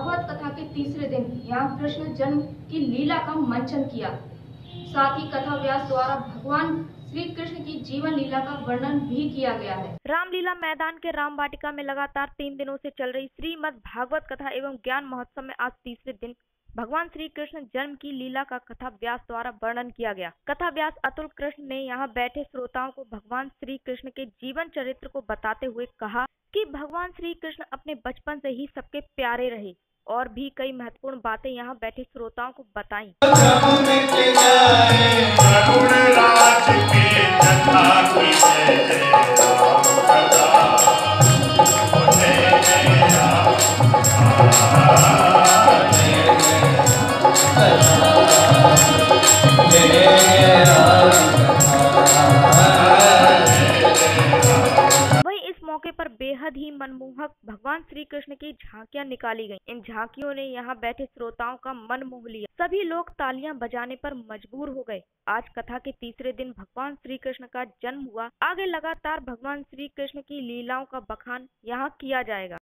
भागवत कथा के तीसरे दिन यहाँ कृष्ण जन्म की लीला का मंचन किया। साथ ही कथा व्यास द्वारा भगवान श्री कृष्ण की जीवन लीला का वर्णन भी किया गया है। रामलीला मैदान के राम वाटिका में लगातार 3 दिनों से चल रही श्रीमद् भागवत कथा एवं ज्ञान महोत्सव में आज तीसरे दिन भगवान श्री कृष्ण जन्म की लीला का कथा व्यास द्वारा वर्णन किया गया। कथा व्यास अतुल कृष्ण ने यहाँ बैठे श्रोताओं को भगवान श्री कृष्ण के जीवन चरित्र को बताते हुए कहा कि भगवान श्री कृष्ण अपने बचपन से ही सबके प्यारे रहे और भी कई महत्वपूर्ण बातें यहाँ बैठे श्रोताओं को बताई। वहीं इस मौके पर बेहद ही मनमोहक भगवान श्री कृष्ण की झांकियां निकाली गईं। इन झांकियों ने यहां बैठे श्रोताओं का मन मोह लिया। सभी लोग तालियां बजाने पर मजबूर हो गए। आज कथा के तीसरे दिन भगवान श्री कृष्ण का जन्म हुआ। आगे लगातार भगवान श्री कृष्ण की लीलाओं का बखान यहाँ किया जाएगा।